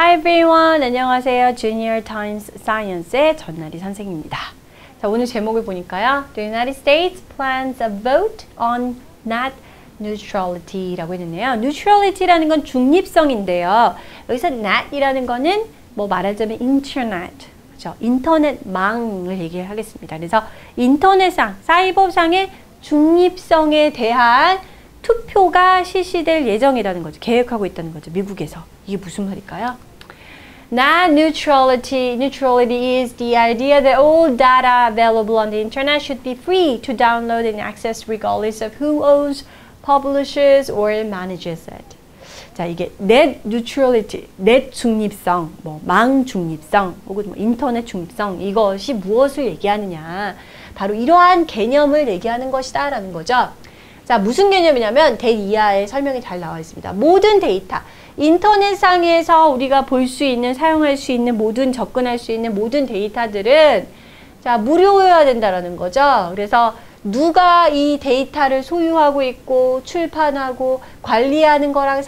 Hi everyone. 안녕하세요. Junior Times Science의 전나리 선생님입니다. 자, 오늘 제목을 보니까요. The United States plans a vote on net neutrality라고 했는데요. neutrality라는 건 중립성인데요. 여기서 net이라는 거는 뭐 말하자면 인터넷, 그렇죠? 인터넷망을 얘기하겠습니다. 그래서 인터넷상, 사이버상의 중립성에 대한 투표가 실시될 예정이라는 거죠. 계획하고 있다는 거죠. 미국에서. 이게 무슨 말일까요? Net neutrality. Neutrality is the idea that all data available on the internet should be free to download and access regardless of who owns, publishes, or manages it. 자, 이게 net neutrality, net 중립성, 뭐 망 중립성, 혹은 뭐 인터넷 중립성, 이것이 무엇을 얘기하느냐. 바로 이러한 개념을 얘기하는 것이다 라는 거죠. 자, 무슨 개념이냐면 이하에 설명이 잘 나와 있습니다. 모든 데이터, 인터넷상에서 우리가 볼 수 있는, 사용할 수 있는, 모든 접근할 수 있는 모든 데이터들은 자, 무료여야 된다라는 거죠. 그래서 누가 이 데이터를 소유하고 있고 출판하고 관리하는 거랑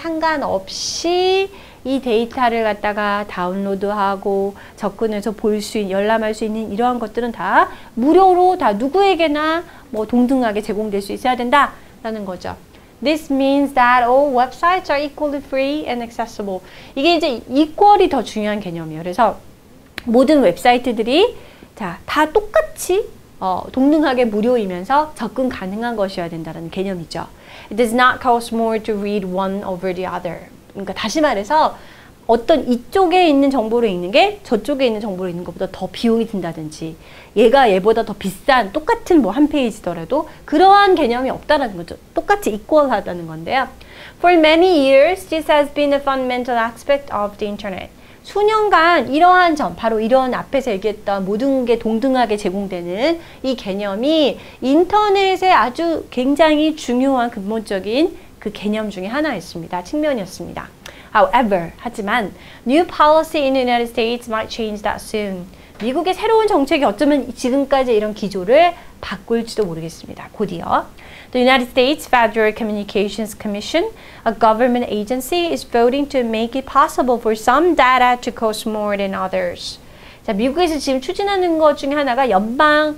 상관없이 이 데이터를 갖다가 다운로드하고 접근해서 볼 수 있는, 열람할 수 있는 이러한 것들은 다 무료로 다 누구에게나 뭐 동등하게 제공될 수 있어야 된다라는 거죠. This means that all websites are equally free and accessible. 이게 이제 equal이 더 중요한 개념이에요. 그래서 모든 웹사이트들이 자, 다 똑같이 동등하게 무료이면서 접근 가능한 것이어야 된다는 개념이죠. It does not cost more to read one over the other. 그러니까 다시 말해서 어떤 이쪽에 있는 정보를 읽는 게 저쪽에 있는 정보를 읽는 것보다 더 비용이 든다든지 얘가 얘보다 더 비싼 똑같은 뭐 한 페이지더라도 그러한 개념이 없다라는 거죠. 똑같이 equal하다는 건데요. For many years, this has been a fundamental aspect of the internet. 수년간 이러한 점, 바로 이런 앞에서 얘기했던 모든 게 동등하게 제공되는 이 개념이 인터넷의 아주 굉장히 중요한 근본적인 그 개념 중에 하나였습니다. 측면이었습니다. However, 하지만 new policy in the United States might change that soon. 미국의 새로운 정책이 어쩌면 지금까지 이런 기조를 바꿀지도 모르겠습니다. 곧이요. The United States Federal Communications Commission, a government agency, is voting to make it possible for some data to cost more than others. 자, 미국에서 지금 추진하는 것 중에 하나가 연방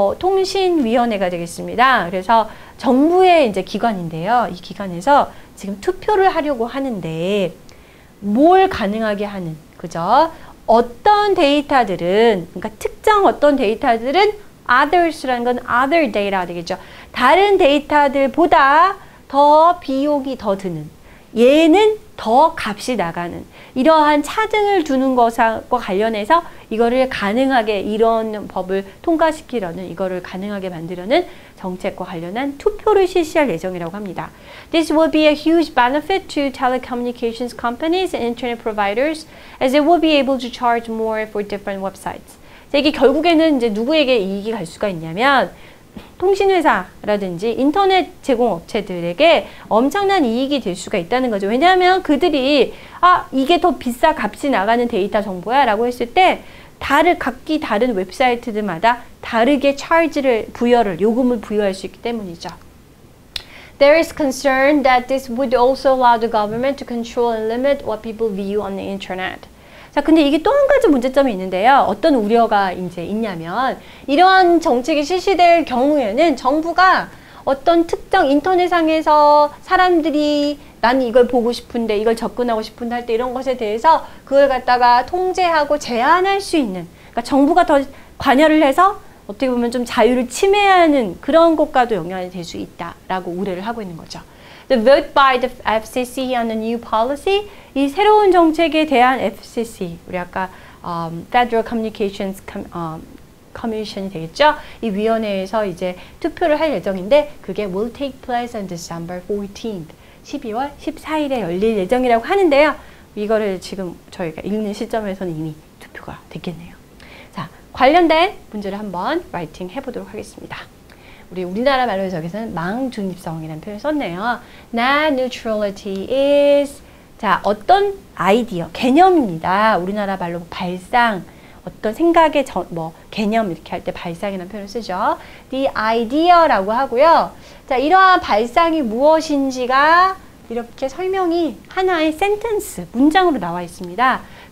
통신위원회가 되겠습니다. 그래서 정부의 이제 기관인데요. 이 기관에서 지금 투표를 하려고 하는데 뭘 가능하게 하는, 그죠? 어떤 데이터들은, 그러니까 특정 어떤 데이터들은 others라는 건 other data 되겠죠. 다른 데이터들보다 더 비용이 더 드는, 얘는 더 값이 나가는 이러한 차등을 두는 것과 관련해서 이거를 가능하게 이런 법을 통과시키려는, 이거를 가능하게 만들려는 정책과 관련한 투표를 실시할 예정이라고 합니다. This will be a huge benefit to telecommunications companies and internet providers as it will be able to charge more for different websites. 이게 결국에는 이제 누구에게 이익이 갈 수가 있냐면 통신회사라든지 인터넷 제공업체들에게 엄청난 이익이 될 수가 있다는 거죠. 왜냐하면 그들이 이게 더 비싸 값이 나가는 데이터 정보야 라고 했을 때 각기 다른 웹사이트들마다 다르게 요금을 부여할 수 있기 때문이죠. There is concern that this would also allow the government to control and limit what people view on the internet. 자, 근데 이게 또 한 가지 문제점이 있는데요. 어떤 우려가 이제 있냐면 이러한 정책이 실시될 경우에는 정부가 어떤 특정 인터넷상에서 사람들이 난 이걸 보고 싶은데 이걸 접근하고 싶은데 할 때 이런 것에 대해서 그걸 갖다가 통제하고 제한할 수 있는, 그러니까 정부가 더 관여를 해서 어떻게 보면 좀 자유를 침해하는 그런 것과도 영향이 될 수 있다라고 우려를 하고 있는 거죠. The vote by the FCC on the new policy, 이 새로운 정책에 대한 FCC, 우리 아까 Federal Communications Commission이 되겠죠? 이 위원회에서 이제 투표를 할 예정인데 그게 will take place on December 14th, 12월 14일에 열릴 예정이라고 하는데요. 이거를 지금 저희가 읽는 시점에서는 이미 투표가 됐겠네요. 자, 관련된 문제를 한번 라이팅 해보도록 하겠습니다. 우리나라 말로 저기서는 망중립성이라는 표현을 썼네요. Net neutrality is, 자, 어떤 아이디어, 개념입니다. 우리나라 말로 발상, 어떤 생각의 개념 이렇게 할 때 발상이라는 표현을 쓰죠. The idea라고 하고요. 자, 이러한 발상이 무엇인지가 이렇게 설명이 하나의 센텐스, 문장으로 나와 있습니다.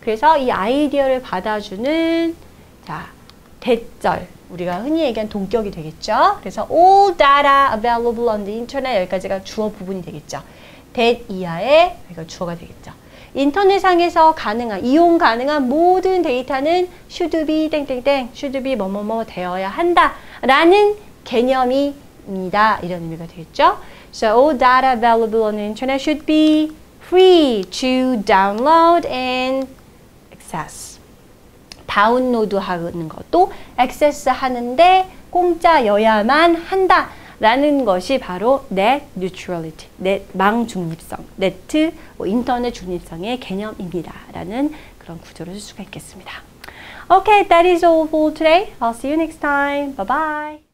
그래서 이 아이디어를 받아주는 자 대절 우리가 흔히 얘기한 동격이 되겠죠. 그래서 all data available on the internet 여기까지가 주어 부분이 되겠죠. that 이하의 이거 주어가 되겠죠. 인터넷상에서 가능한 이용 가능한 모든 데이터는 should be 땡땡땡 should be 뭐뭐뭐 되어야 한다 라는 개념입니다. 이런 의미가 되겠죠. So all data available on the internet should be free to download and access. 다운로드 하는 것도 액세스 하는데 공짜여야만 한다 라는 것이 바로 net neutrality, 망 중립성, 네트, 인터넷 중립성의 개념입니다 라는 그런 구조로 쓸 수가 있겠습니다. Okay, that is all for today. I'll see you next time. Bye bye.